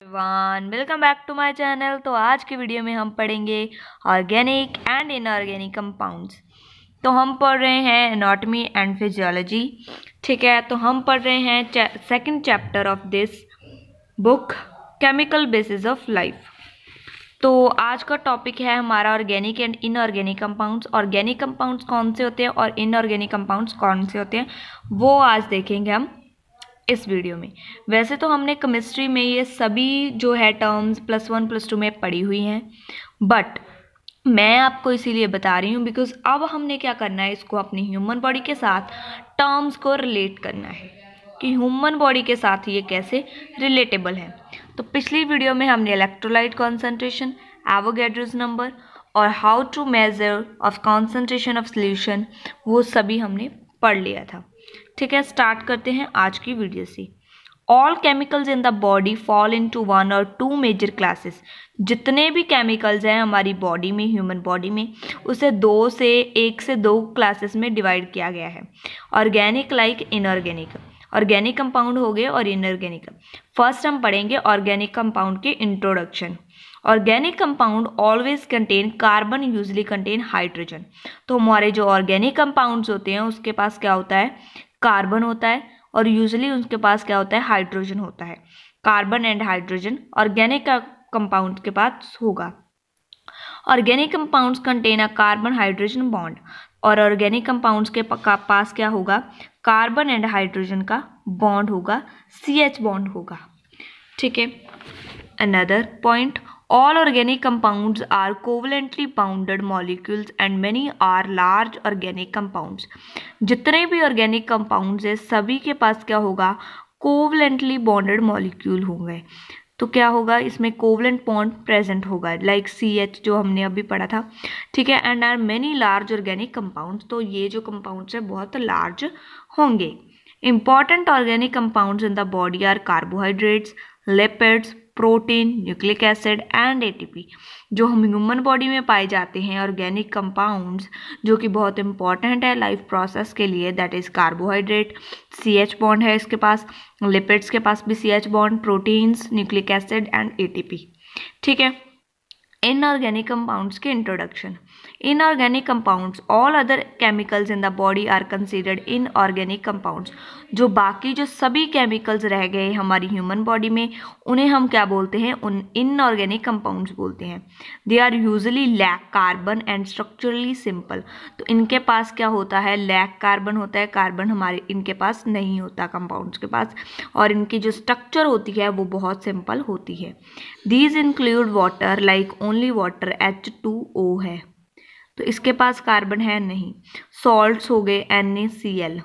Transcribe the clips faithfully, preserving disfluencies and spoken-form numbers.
Everyone, welcome back to my channel. तो आज की वीडियो में हम पढ़ेंगे ऑर्गेनिक एंड इनऑर्गेनिक कंपाउंड्स। तो हम पढ़ रहे हैं एनाटॉमी एंड फिजियोलॉजी। ठीक है, तो हम पढ़ रहे हैं second chapter of this book, chemical basis of life. तो आज का टॉपिक है हमारा organic and inorganic compounds. Organic compounds कौन से होते हैं और इनऑर्गेनिक कंपाउंड्स कौन से होते हैं, वो आज देखेंगे हम इस वीडियो में। वैसे तो हमने केमिस्ट्री में ये सभी जो है terms plus one plus two में पढ़ी हुई हैं, बट मैं आपको इसीलिए बता रही हूँ बिकॉज अब हमने क्या करना है, इसको अपनी ह्यूमन बॉडी के साथ टर्म्स को रिलेट करना है कि ह्यूमन बॉडी के साथ ये कैसे रिलेटेबल है। तो पिछली वीडियो में हमने इलेक्ट्रोलाइट कॉन्सेंट्रेशन, एवोगैड्रोस नंबर और how to measure of concentration of solution, वो सभी हमने पढ़ लिया था। ठीक है, स्टार्ट करते हैं आज की वीडियो से। All chemicals in the body fall into one और टू मेजर क्लासेस। जितने भी केमिकल्स हैं हमारी बॉडी में, ह्यूमन बॉडी में, उसे दो से एक से दो क्लासेस में डिवाइड किया गया है। Organic like inorganic. Organic compound हो गए और इनऑर्गेनिक। फर्स्ट हम पढ़ेंगे ऑर्गेनिक कंपाउंड के introduction. Organic compound always contain carbon, usually contain hydrogen. तो हमारे जो ऑर्गेनिक कंपाउंड्स होते हैं उसके पास क्या होता है, कार्बन होता है और यूजली उनके पास क्या होता है, हाइड्रोजन होता है। Carbon and hydrogen organic compound के पास होगा। Organic compounds contain a carbon hydrogen bond. और ऑर्गेनिक कंपाउंड्स के पास क्या होगा, कार्बन एंड हाइड्रोजन का बॉन्ड होगा, सी एच बॉन्ड होगा। ठीक है, another point, all organic compounds are covalently bounded molecules and many are large organic compounds। जितने भी organic compounds है सभी के पास क्या होगा, covalently bonded molecule होंगे। तो क्या होगा, इसमें कोवलेंट बॉन्ड प्रेजेंट होगा, लाइक सी एच जो हमने अभी पढ़ा था। ठीक है, and are many large organic compounds. तो ये जो कंपाउंड्स है बहुत लार्ज होंगे। Important organic compounds in the body are carbohydrates, lipids, protein, nucleic acid and ATP. जो हम ह्यूमन बॉडी में पाए जाते हैं ऑर्गेनिक कंपाउंड्स जो कि बहुत इंपॉर्टेंट है लाइफ प्रोसेस के लिए, that is carbohydrate, C H bond है इसके पास, लिपिड्स के पास भी C H bond, proteins, nucleic acid and ATP. ठीक है, इनऑर्गेनिक कंपाउंड्स के introduction. Inorganic compounds, all other chemicals in the body are considered inorganic compounds. जो बाकी जो सभी केमिकल्स रह गए हमारी ह्यूमन बॉडी में उन्हें हम क्या बोलते हैं, उन इनऑर्गेनिक कंपाउंड्स बोलते हैं। They are usually lack carbon and structurally simple. तो इनके पास क्या होता है, लैक कार्बन होता है, कार्बन हमारे इनके पास नहीं होता कंपाउंड्स के पास, और इनकी जो स्ट्रक्चर होती है वो बहुत सिंपल होती है। These include water, like only water H two O है, तो इसके पास कार्बन है नहीं। सॉल्ट्स हो गए, एन ए सी एल,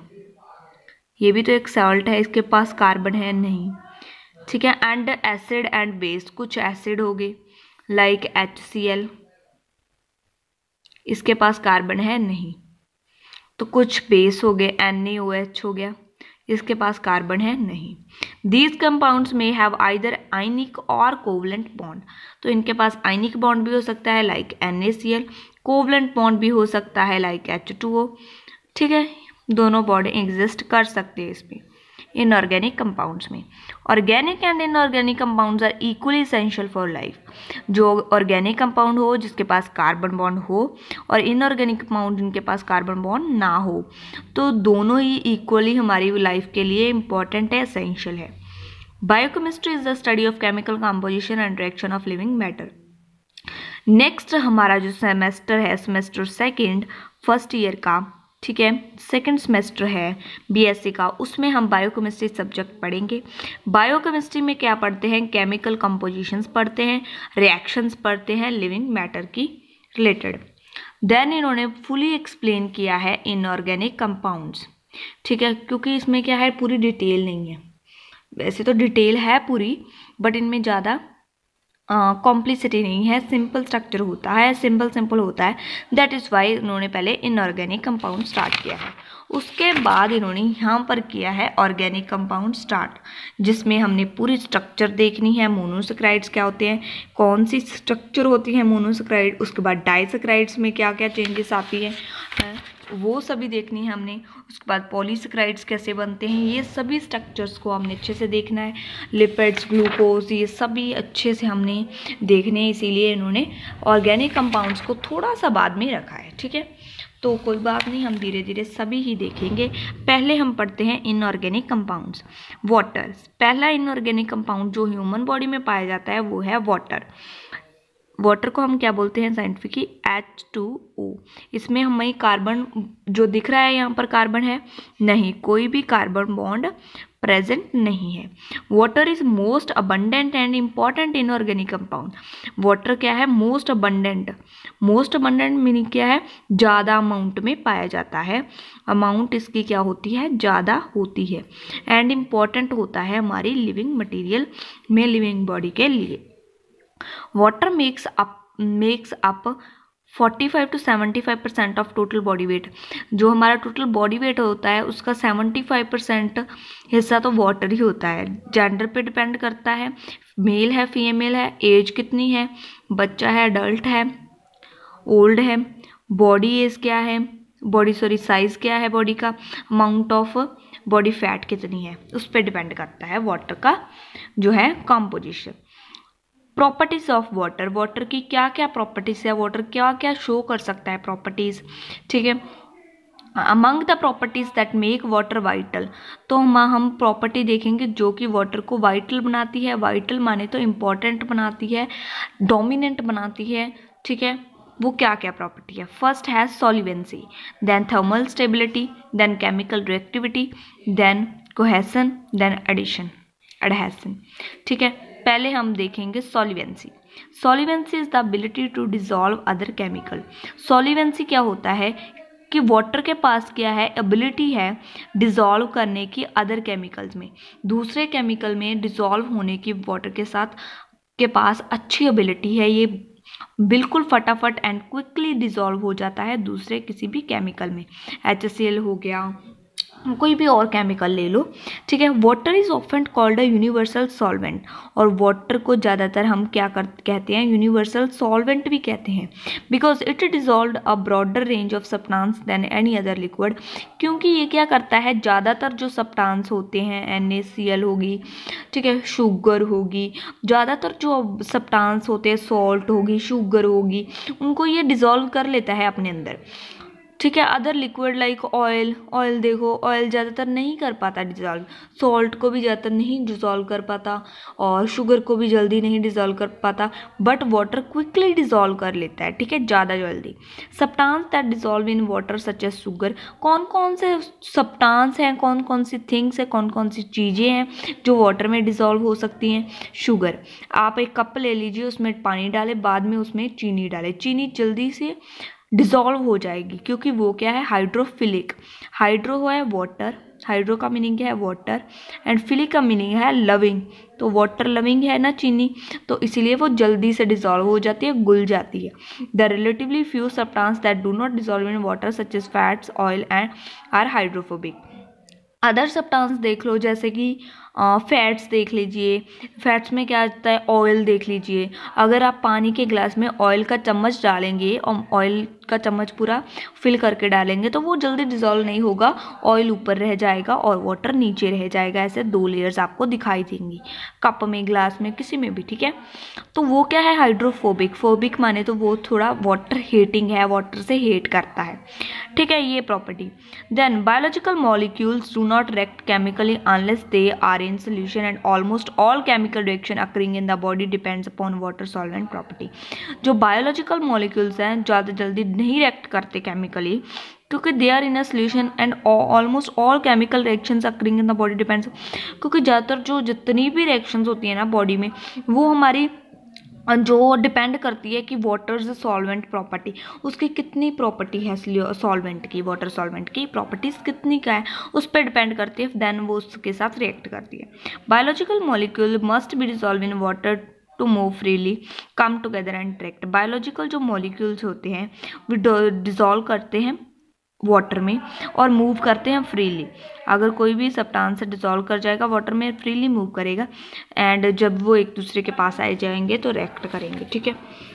ये भी तो एक सॉल्ट है, इसके पास कार्बन है नहीं। ठीक है, एंड एसिड एंड बेस, कुछ एसिड हो गए लाइक एच सी एल, इसके पास कार्बन है नहीं। तो कुछ बेस हो गए, एन ए ओ एच हो गया, इसके पास कार्बन है नहीं। दीज कंपाउंड्स में हैव आइदर आयनिक और कोवलेंट बॉन्ड। तो इनके पास आयनिक बॉन्ड भी हो सकता है like N A C L, covalent bond भी हो सकता है लाइक एच टू ओ। ठीक है, दोनों बॉन्ड एग्जिस्ट कर सकते हैं इसमें इनऑर्गेनिक कंपाउंड्स में। Organic and inorganic compounds are equally essential for life. जो ऑर्गेनिक कंपाउंड हो जिसके पास कार्बन बॉन्ड हो और इनऑर्गेनिक कंपाउंड जिनके पास कार्बन बॉन्ड ना हो, तो दोनों ही इक्वली हमारी लाइफ के लिए इंपॉर्टेंट है, एसेंशियल है। Biochemistry is the study of chemical composition and reaction of living matter. Next हमारा जो सेमेस्टर है, सेमेस्टर सेकेंड फर्स्ट ईयर का, ठीक है, सेकंड सेमेस्टर है बीएससी का, उसमें हम बायोकेमिस्ट्री सब्जेक्ट पढ़ेंगे। बायोकेमिस्ट्री में क्या पढ़ते हैं, केमिकल कंपोजिशंस पढ़ते हैं, रिएक्शंस पढ़ते हैं लिविंग मैटर की रिलेटेड। देन इन्होंने फुली एक्सप्लेन किया है इनऑर्गेनिक कंपाउंड्स। ठीक है, क्योंकि इसमें क्या है, पूरी डिटेल नहीं है। वैसे तो डिटेल है पूरी, बट इनमें ज़्यादा कॉम्प्लिसिटी uh, नहीं है, सिंपल स्ट्रक्चर होता है, सिंपल सिंपल होता है। दैट इज़ वाई उन्होंने पहले इनऑर्गेनिक कंपाउंड स्टार्ट किया है। उसके बाद इन्होंने यहाँ पर किया है ऑर्गेनिक कंपाउंड स्टार्ट, जिसमें हमने पूरी स्ट्रक्चर देखनी है, मोनोसेक्राइड्स क्या होते हैं, कौन सी स्ट्रक्चर होती है मोनोसेक्राइड, उसके बाद डाइसेक्राइड्स में क्या क्या चेंजेस आती है वो सभी देखनी है हमने, उसके बाद पॉलीसेक्राइड्स कैसे बनते हैं, ये सभी स्ट्रक्चर्स को हमने अच्छे से देखना है, लिपिड्स, ग्लूकोज, ये सभी अच्छे से हमने देखने हैं, इसीलिए इन्होंने ऑर्गेनिक कंपाउंड्स को थोड़ा सा बाद में रखा है। ठीक है, तो कोई बात नहीं, हम धीरे धीरे सभी ही देखेंगे। पहले हम पढ़ते हैं इनऑर्गेनिक कंपाउंड्स। वाटर, पहला इनऑर्गेनिक कंपाउंड जो ह्यूमन बॉडी में पाया जाता है वो है वाटर। वाटर को हम क्या बोलते हैं साइंटिफिकली, एच टू ओ। इसमें हमें कार्बन जो दिख रहा है यहाँ पर कार्बन है नहीं, कोई भी कार्बन बॉन्ड प्रेजेंट नहीं है। Water is most abundant and important inorganic compound. Water क्या है, most abundant. Most abundant meaning क्या है, ज़्यादा अमाउंट में पाया जाता है, अमाउंट इसकी क्या होती है, ज़्यादा होती है। एंड इम्पॉर्टेंट होता है हमारी लिविंग मटीरियल में, लिविंग बॉडी के लिए। Water makes up makes up forty five to seventy five percent of total body weight. जो हमारा टोटल बॉडी वेट होता है उसका सेवेंटी फाइव परसेंट हिस्सा तो वाटर ही होता है। जेंडर पे डिपेंड करता है, मेल है फीमेल है, एज कितनी है, बच्चा है अडल्ट है ओल्ड है, बॉडी एज क्या है, बॉडी सॉरी साइज क्या है बॉडी का, अमाउंट ऑफ बॉडी फैट कितनी है, उस पर डिपेंड करता है वाटर का जो है composition. Properties of water, water की क्या क्या प्रॉपर्टीज है, वाटर क्या क्या शो कर सकता है प्रॉपर्टीज। ठीक है, among the properties that make water vital, तो हम हम प्रॉपर्टी देखेंगे जो कि वाटर को वाइटल बनाती है। वाइटल माने तो इम्पॉर्टेंट बनाती है, डोमिनेंट बनाती है। ठीक है, वो क्या क्या प्रॉपर्टी है। फर्स्ट है solvency, then thermal stability, then chemical reactivity, then cohesion, then addition adhesion. ठीक है, पहले हम देखेंगे solvency. Solvency is the ability to dissolve other chemical. Solvency क्या होता है कि वाटर के पास क्या है, एबिलिटी है डिसॉल्व करने की अदर केमिकल्स में, दूसरे केमिकल में डिसॉल्व होने की वाटर के साथ के पास अच्छी एबिलिटी है। ये बिल्कुल फटाफट एंड क्विकली डिसॉल्व हो जाता है दूसरे किसी भी केमिकल में, एच सी एल हो गया, कोई भी और केमिकल ले लो। ठीक है, water is often called a universal solvent, और वाटर को ज़्यादातर हम क्या कर कहते हैं, यूनिवर्सल सॉल्वेंट भी कहते हैं, because it dissolve a broader range of substance than any other liquid. क्योंकि ये क्या करता है, ज़्यादातर जो सब्सटेंस होते हैं, एन ए सी एल होगी, ठीक है, शुगर होगी, ज़्यादातर जो सब्सटेंस होते हैं, सॉल्ट होगी, शुगर होगी, उनको ये डिजॉल्व कर लेता है अपने अंदर। ठीक है, other liquid like oil, oil देखो ऑयल ज़्यादातर नहीं कर पाता डिज़ोल्व, सॉल्ट को भी ज़्यादातर नहीं डिज़ोल्व कर पाता, और शुगर को भी जल्दी नहीं डिज़ोल्व कर पाता, बट वाटर क्विकली डिज़ोल्व कर लेता है। ठीक है, ज़्यादा जल्दी। Substance that dissolve in water such as sugar, कौन कौन से सब्सटेंस हैं, कौन कौन सी थिंग्स हैं, कौन कौन सी चीज़ें हैं जो वाटर में डिज़ोल्व हो सकती हैं। शुगर, आप एक कप ले लीजिए, उसमें पानी डालें, बाद में उसमें चीनी डालें, चीनी जल्दी से डिसॉल्व हो जाएगी क्योंकि वो क्या है, हाइड्रोफिलिक। हाइड्रो है वाटर, हाइड्रो का मीनिंग क्या है वाटर, एंड फिलिक का मीनिंग है लविंग, तो वाटर लविंग है ना चीनी, तो इसीलिए वो जल्दी से डिसॉल्व हो जाती है, घुल जाती है। The relatively few substance that do not dissolve in water such as fats, oil and are hydrophobic. Other substance देख लो, जैसे कि फैट्स देख लीजिए, फैट्स में क्या आता है, ऑयल देख लीजिए। अगर आप पानी के गिलास में ऑयल का चम्मच डालेंगे और ऑयल का चम्मच पूरा फिल करके डालेंगे तो वो जल्दी डिज़ोल्व नहीं होगा, ऑयल ऊपर रह जाएगा और वाटर नीचे रह जाएगा। ऐसे दो लेयर्स आपको दिखाई देंगी कप में, ग्लास में, किसी में भी। ठीक है, तो वो क्या है, हाइड्रोफोबिक। फोबिक माने तो वो थोड़ा वाटर हेटिंग है, वाटर से हेट करता है। ठीक है, ये property. Then biological molecules do not react chemically unless they are in solution and almost all chemical reaction occurring in the body depends upon water solvent property। जो biological molecules हैं ज़्यादा जल्दी नहीं रिएक्ट करते केमिकली क्योंकि they are in a solution and almost all chemical reactions occurring in the body depends, क्योंकि ज़्यादातर जो जितनी भी रिएक्शंस होती है ना बॉडी में वो हमारी जो डिपेंड करती है कि वाटर सॉल्वेंट प्रॉपर्टी, उसकी कितनी प्रॉपर्टी है सॉल्वेंट की, वाटर सॉल्वेंट की प्रॉपर्टीज़ कितनी का है उस पर डिपेंड करती है, देन वो उसके साथ रिएक्ट करती है। Biological molecule must be dissolve in water to move freely come together and tract. Biological जो मॉलिक्यूल्स होते हैं वो डिसॉल्व करते हैं वाटर में और मूव करते हैं फ्रीली। अगर कोई भी सब्सटेंस डिसॉल्व कर जाएगा वाटर में, फ्रीली मूव करेगा, एंड जब वो एक दूसरे के पास आए जाएंगे तो रिएक्ट करेंगे, ठीक है।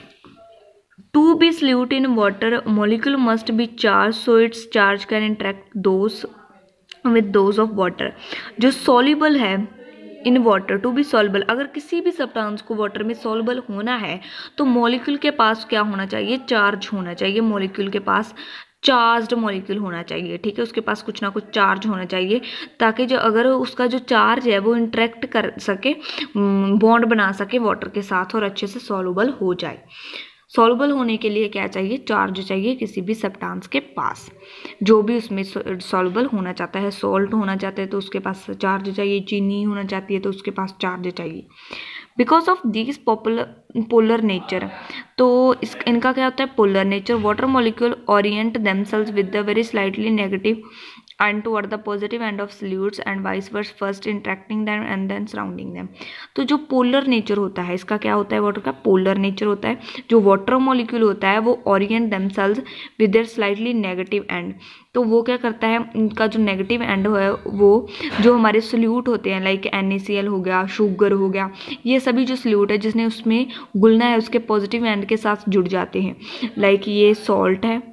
To be solute in water molecule must be charge so its charge can interact those with those of water. जो सॉल्युबल है in water, to be soluble, अगर किसी भी सब्सटेंस को वाटर में सॉल्युबल होना है तो मॉलिक्यूल के पास क्या होना चाहिए, चार्ज होना चाहिए। मॉलिक्यूल के पास चार्ज्ड मॉलिक्यूल होना चाहिए, ठीक है, उसके पास कुछ ना कुछ चार्ज होना चाहिए, ताकि जो अगर उसका जो चार्ज है वो इंटरेक्ट कर सके, बॉन्ड बना सके वाटर के साथ और अच्छे से सॉल्युबल हो जाए। सॉल्युबल होने के लिए क्या चाहिए, चार्ज चाहिए किसी भी सब्सटेंस के पास, जो भी उसमें सॉल्युबल होना चाहता है। सॉल्ट होना चाहता है तो उसके पास चार्ज चाहिए, चीनी होना चाहती है तो उसके पास चार्ज चाहिए। Because of this popular polar nature, तो इस इनका क्या होता है, polar nature, water molecule orient themselves with the very slightly negative and toward the positive end of solutes and vice versa, first interacting them and then surrounding them। तो जो polar nature होता है, इसका क्या होता है, वाटर का polar nature होता है। जो वाटर मॉलिक्यूल होता है वो orient themselves with their slightly negative end, तो वो क्या करता है, इनका जो नेगेटिव एंड है वो जो हमारे सोल्यूट होते हैं like N A C L हो गया, शुगर हो गया, ये सभी जो सोल्यूट है जिसने उसमें घुलना है उसके पॉजिटिव एंड के साथ जुड़ जाते हैं। लाइक ये सॉल्ट है,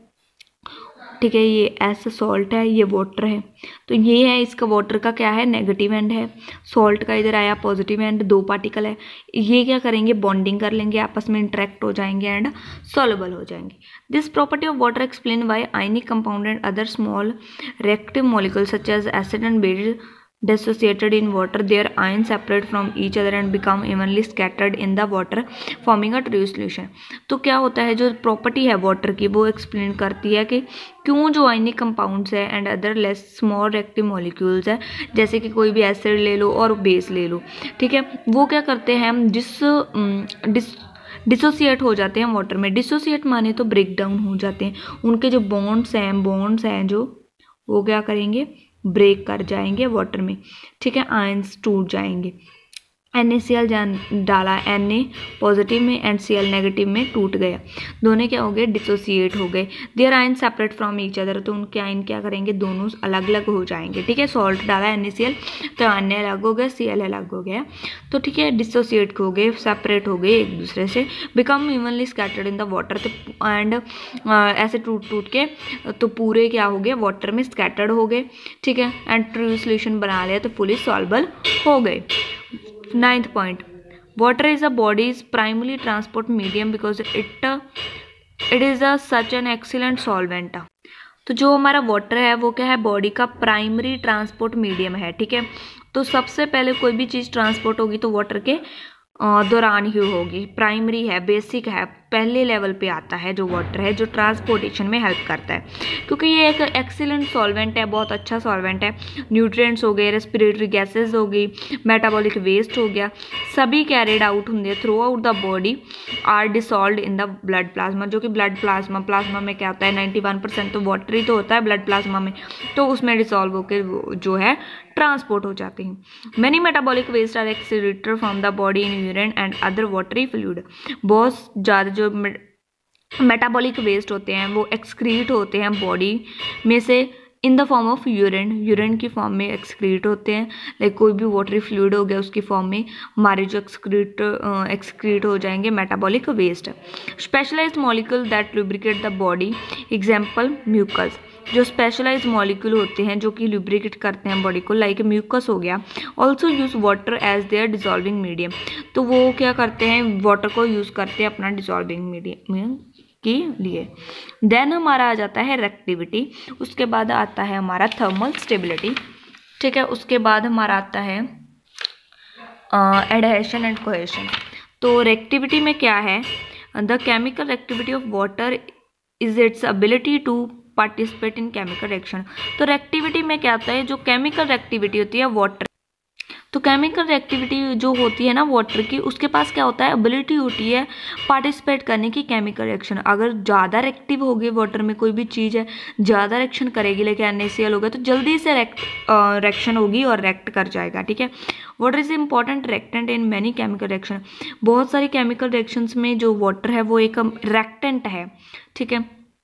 ठीक है, ये एस सॉल्ट है, ये वाटर है, तो ये है इसका वाटर का क्या है, नेगेटिव एंड है। सॉल्ट का इधर आया पॉजिटिव एंड, दो पार्टिकल है, ये क्या करेंगे, बॉन्डिंग कर लेंगे, आपस में इंटरेक्ट हो जाएंगे एंड सॉल्युबल हो जाएंगे। This property of water explain why ionic compound and other small reactive molecule such as acid and base dissociated in water, their ions separate from each other and become evenly scattered in the water forming a true solution। तो क्या होता है, जो property है water की वो explain करती है कि क्यों जो आयनिक कंपाउंड्स है and other less small reactive molecules है, जैसे कि कोई भी एसिड ले लो और बेस ले लो, ठीक है, वो क्या करते हैं, हम जिस डिस डिसोसिएट हो जाते हैं वाटर में। डिसोसिएट माने तो ब्रेक डाउन हो जाते हैं, उनके जो बॉन्ड्स हैं बॉन्ड्स हैं जो वो क्या करेंगे, ब्रेक कर जाएंगे वाटर में, ठीक है, आयंस टूट जाएंगे। एन ए सी एल जान डाला, एन ए पॉजिटिव में एंड सी एल नेगेटिव में टूट गया, दोनों क्या हो गए, डिसोसिएट हो गए। Their ion separate from each other, तो उनके आयन क्या करेंगे, दोनों अलग अलग हो जाएंगे, ठीक है। सॉल्ट डाला एन ए सी एल तो एन ए अलग हो गया, सी एल अलग हो गया, तो ठीक है, डिसोसिएट हो गए, सेपरेट हो गए एक दूसरे से, become evenly scattered in the water, तो एंड ऐसे टूट टूट के तो पूरे क्या हो गए, वाटर में स्कैटर्ड हो गए, ठीक है, एंड ट्रू सॉल्यूशन बना लिया तो फुली सॉल्युबल हो गए। Ninth point, water is a body's primary transport medium because it it is a such an excellent solvent. तो जो हमारा वाटर है वो क्या है, बॉडी का प्राइमरी ट्रांसपोर्ट मीडियम है, ठीक है। तो सबसे पहले कोई भी चीज़ ट्रांसपोर्ट होगी तो वाटर के दौरान ही होगी, प्राइमरी है, बेसिक है, पहले लेवल पे आता है जो वाटर है, जो ट्रांसपोर्टेशन में हेल्प करता है, क्योंकि ये एक एक्सीलेंट सॉल्वेंट है, बहुत अच्छा सॉल्वेंट है। न्यूट्रिएंट्स हो गए, रेस्पिरेटरी गैसेस हो गई, मेटाबॉलिक वेस्ट हो गया, सभी कैरिड आउट होंगे throughout the body are dissolved in the blood plasma, जो कि ब्लड प्लाज्मा प्लाज्मा में क्या होता है, नाइन्टी वन परसेंट तो वाटर ही तो होता है ब्लड प्लाज्मा में, तो उसमें डिसॉल्व होकर जो है ट्रांसपोर्ट हो जाते हैं। Many metabolic waste are excreted from the body in urine and other watery fluid, बहुत ज़्यादा जो मेटाबॉलिक वेस्ट होते हैं वो एक्सक्रीट होते हैं बॉडी में से in the form of urine, urine की फॉर्म में एक्सक्रीट होते हैं, लाइक कोई भी वाटरी फ्लूइड हो गया उसकी फॉर्म में हमारे जो एक्सक्रीट एक्सक्रीट हो जाएंगे metabolic waste. Specialised molecule that lubricate the body, example mucus, जो स्पेशलाइज्ड मॉलिक्यूल होते हैं जो कि लुब्रिकेट करते हैं बॉडी को, लाइक म्यूकस हो गया। Also use water as their dissolving medium, तो वो क्या करते हैं, वाटर को यूज़ करते हैं अपना डिजॉल्विंग मीडियम के लिए। देन हमारा आ जाता है रिएक्टिविटी, उसके बाद आता है हमारा थर्मल स्टेबिलिटी, ठीक है, उसके बाद हमारा आता है एडहेशन एंड कोहेशन। तो रिएक्टिविटी में क्या है, the chemical reactivity of water is its ability to participate in chemical reaction. तो रिएक्टिविटी में क्या होता है, जो केमिकल रिएक्टिविटी होती है वाटर, तो केमिकल रिएक्टिविटी जो होती है ना वाटर की, उसके पास क्या होता है, एबिलिटी होती है पार्टिसिपेट करने की केमिकल रिएक्शन। अगर ज़्यादा रिएक्टिव होगी वाटर में कोई भी चीज़ है, ज़्यादा रिएक्शन करेगी, लेकिन एन ए सी एल होगा तो जल्दी से रिएक्शन होगी और रिएक्ट कर जाएगा, ठीक है। Water is important reactant in many chemical reaction, बहुत सारी केमिकल रिएक्शंस में जो वाटर है वो एक रिएक्टेंट है, ठीक है।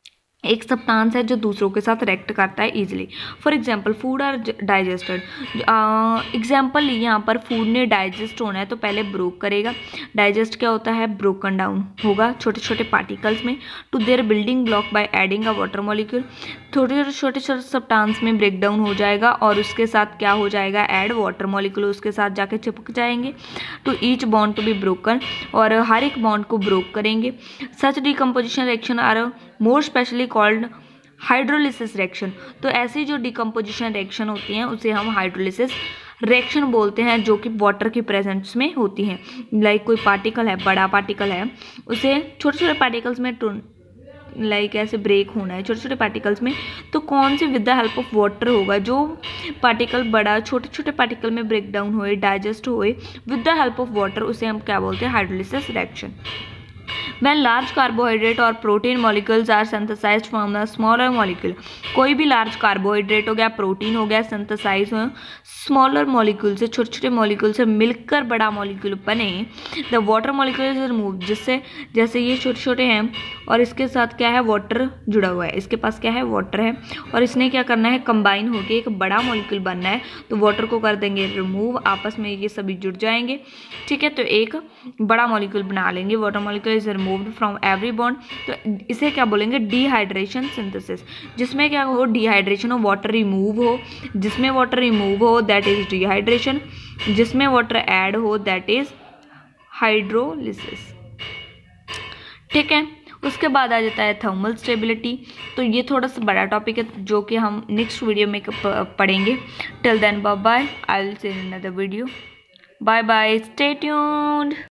एक सब्सटेंस है जो दूसरों के साथ रिएक्ट करता है easily. For example food are digested. Example यहाँ पर फूड ने डाइजेस्ट होना है तो पहले ब्रोक करेगा। डाइजेस्ट क्या होता है? ब्रोकन डाउन होगा छोटे छोटे पार्टिकल्स में to their building block by adding a water molecule. छोटे छोटे छोटे सब्सटेंस में ब्रेक डाउन हो जाएगा और उसके साथ क्या हो जाएगा? ऐड वाटर मॉलिक्यूल उसके साथ जाके चिपक जाएंगे to each bond to be broken, और हर एक बॉन्ड को ब्रोक करेंगे। Such decomposition reaction are more specially called hydrolysis reaction. तो ऐसी जो डिकम्पोजिशन रिएक्शन होती हैं उसे हम हाइड्रोलिसिस रिएक्शन बोलते हैं, जो कि वाटर की प्रेजेंस में होती हैं। लाइक कोई पार्टिकल है, बड़ा पार्टिकल है, उसे छोटे छोटे पार्टिकल्स में लाइक ऐसे ब्रेक होना है छोटे छोटे पार्टिकल्स में, तो कौन से with the help of water होगा? जो पार्टिकल बड़ा छोटे छोटे पार्टिकल में ब्रेक डाउन होए, डाइजेस्ट होए with the help of water, उसे हम क्या बोलते हैं? Hydrolysis reaction. When large carbohydrate और protein molecules are synthesized from a smaller molecule, कोई भी large carbohydrate हो गया, protein हो गया, synthesize हो smaller molecule से, छोटे छोटे molecule से मिलकर बड़ा molecule बने, the water molecule is removed, जिससे जैसे ये छोटे छोटे हैं और इसके साथ क्या है? water जुड़ा हुआ है, इसके पास क्या है? water है, और इसने क्या करना है? combine होके एक बड़ा molecule बनना है, तो water को कर देंगे remove, आपस में ये सभी जुड़ जाएंगे, ठीक है, तो एक बड़ा molecule बना लेंगे। water molecule is removed from every bond, तो इसे क्या बोलेंगे? Dehydration synthesis. जिसमें क्या हो? डिहाइड्रेशन हो, वाटर रिमूव हो, जिसमें वाटर रिमूव हो दैट इज डिहाइड्रेशन, जिसमें वाटर ऐड हो दैट इज हाइड्रोलिसिस, ठीक है। उसके बाद आ जाता है थर्मल स्टेबिलिटी। तो ये थोड़ा सा बड़ा टॉपिक है जो कि हम नेक्स्ट वीडियो में पढ़ेंगे। Till then bye bye, I will see in another video. Bye bye, stay tuned.